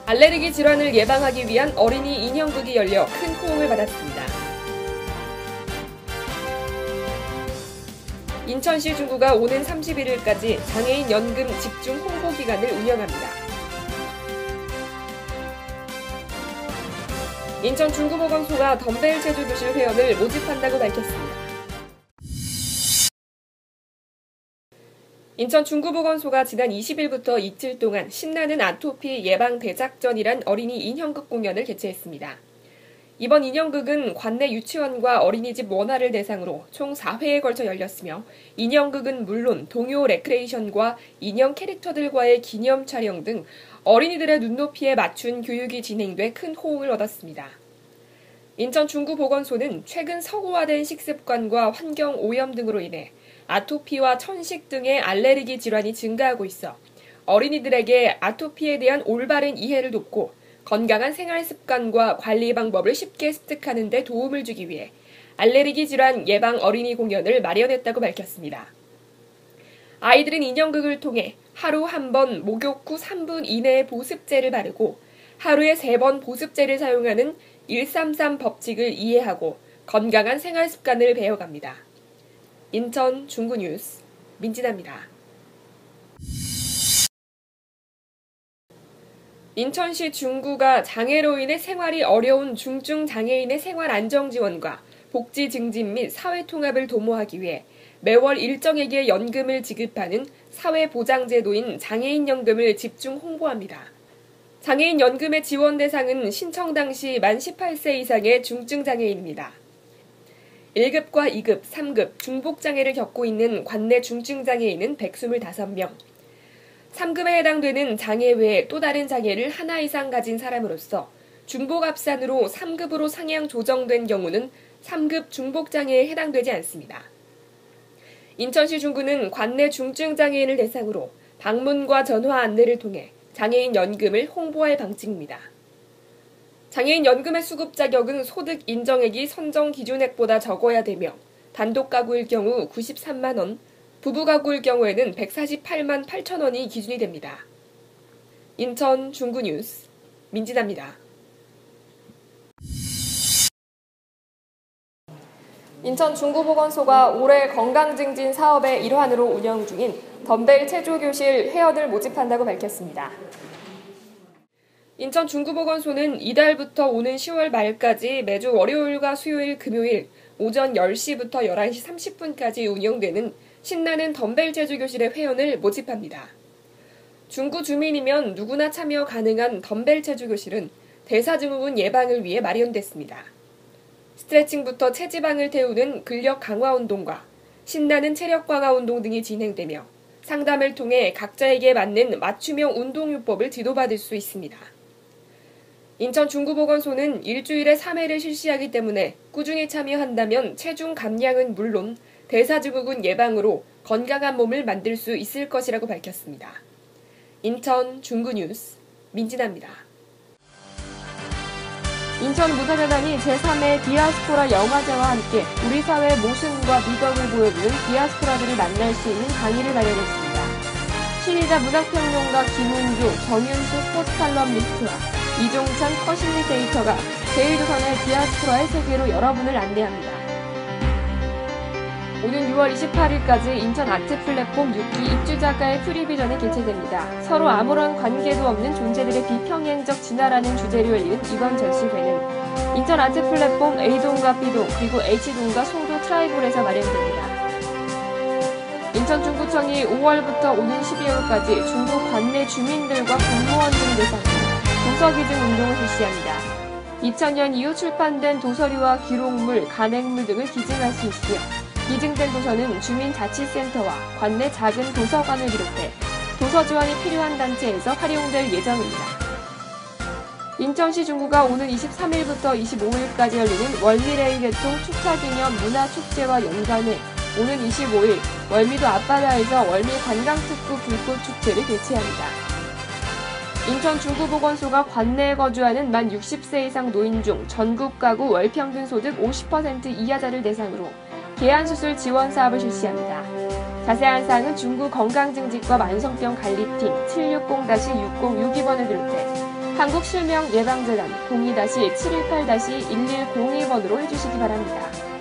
알레르기 질환을 예방하기 위한 어린이 인형극이 열려 큰 호응을 받았습니다. 인천시 중구가 오는 31일까지 장애인 연금 집중 홍보 기간을 운영합니다. 인천 중구보건소가 덤벨 체조교실 회원을 모집한다고 밝혔습니다. 인천 중구보건소가 지난 20일부터 이틀 동안 신나는 아토피 예방 대작전이란 어린이 인형극 공연을 개최했습니다. 이번 인형극은 관내 유치원과 어린이집 원활을 대상으로 총 4회에 걸쳐 열렸으며 인형극은 물론 동요 레크레이션과 인형 캐릭터들과의 기념 촬영 등 어린이들의 눈높이에 맞춘 교육이 진행돼 큰 호응을 얻었습니다. 인천 중구보건소는 최근 서구화된 식습관과 환경 오염 등으로 인해 아토피와 천식 등의 알레르기 질환이 증가하고 있어 어린이들에게 아토피에 대한 올바른 이해를 돕고 건강한 생활 습관과 관리 방법을 쉽게 습득하는 데 도움을 주기 위해 알레르기 질환 예방 어린이 공연을 마련했다고 밝혔습니다. 아이들은 인형극을 통해 하루 한 번 목욕 후 3분 이내에 보습제를 바르고 하루에 3번 보습제를 사용하는 133 법칙을 이해하고 건강한 생활 습관을 배워갑니다. 인천 중구뉴스 민진아입니다. 인천시 중구가 장애로 인해 생활이 어려운 중증 장애인의 생활 안정 지원과 복지 증진 및 사회 통합을 도모하기 위해 매월 일정액의 연금을 지급하는 사회보장제도인 장애인연금을 집중 홍보합니다. 장애인연금의 지원 대상은 신청 당시 만 18세 이상의 중증 장애인입니다. 1급과 2급, 3급 중복장애를 겪고 있는 관내 중증장애인은 125명. 3급에 해당되는 장애 외에 또 다른 장애를 하나 이상 가진 사람으로서 중복압산으로 3급으로 상향 조정된 경우는 3급 중복장애에 해당되지 않습니다. 인천시 중구는 관내 중증장애인을 대상으로 방문과 전화 안내를 통해 장애인 연금을 홍보할 방침입니다. 장애인 연금의 수급 자격은 소득 인정액이 선정 기준액보다 적어야 되며 단독 가구일 경우 93만 원, 부부 가구일 경우에는 148만 8천 원이 기준이 됩니다. 인천 중구뉴스 민진아입니다. 인천 중구보건소가 올해 건강증진 사업의 일환으로 운영 중인 덤벨 체조교실 회원을 모집한다고 밝혔습니다. 인천 중구보건소는 이달부터 오는 10월 말까지 매주 월요일과 수요일, 금요일 오전 10시부터 11시 30분까지 운영되는 신나는 덤벨 체조교실의 회원을 모집합니다. 중구 주민이면 누구나 참여 가능한 덤벨 체조교실은 대사증후군 예방을 위해 마련됐습니다. 스트레칭부터 체지방을 태우는 근력 강화 운동과 신나는 체력 강화 운동 등이 진행되며 상담을 통해 각자에게 맞는 맞춤형 운동요법을 지도받을 수 있습니다. 인천 중구보건소는 일주일에 3회를 실시하기 때문에 꾸준히 참여한다면 체중 감량은 물론 대사증후군 예방으로 건강한 몸을 만들 수 있을 것이라고 밝혔습니다. 인천 중구뉴스 민진아입니다. 인천무사재단이 제3회 디아스포라 영화제와 함께 우리 사회의 모순과 미덕을 보여주는 디아스포라들을 만날 수 있는 강의를 마련했습니다. 신의자 문학평론가 김은주, 정윤수 스포츠칼럼니스트와 이종찬 퍼실리테이터가 제1조선의 디아스포라의 세계로 여러분을 안내합니다. 오는 6월 28일까지 인천 아트 플랫폼 6기 입주작가의 프리비전이 개최됩니다. 서로 아무런 관계도 없는 존재들의 비평행적 진화라는 주제로 열리는 이번 전시회는 인천 아트 플랫폼 A동과 B동 그리고 H동과 송도 트라이블에서 마련됩니다. 인천 중구청이 5월부터 오는 12월까지 중구 관내 주민들과 공무원 등을 대상으로 도서기증 운동을 실시합니다. 2000년 이후 출판된 도서류와 기록물, 간행물 등을 기증할 수 있으며 기증된 도서는 주민자치센터와 관내 작은 도서관을 비롯해 도서 지원이 필요한 단체에서 활용될 예정입니다. 인천시 중구가 오는 23일부터 25일까지 열리는 월미레이 개통 축하기념 문화축제와 연관해 오는 25일 월미도 앞바다에서 월미 관광특구 불꽃축제를 개최합니다. 인천 중구보건소가 관내에 거주하는 만 60세 이상 노인 중 전국 가구 월평균 소득 50% 이하자를 대상으로 개안수술 지원 사업을 실시합니다. 자세한 사항은 중구 건강증진과 만성병 관리팀 760-606번을 비롯해 한국실명예방재단 02-718-1102번으로 해주시기 바랍니다.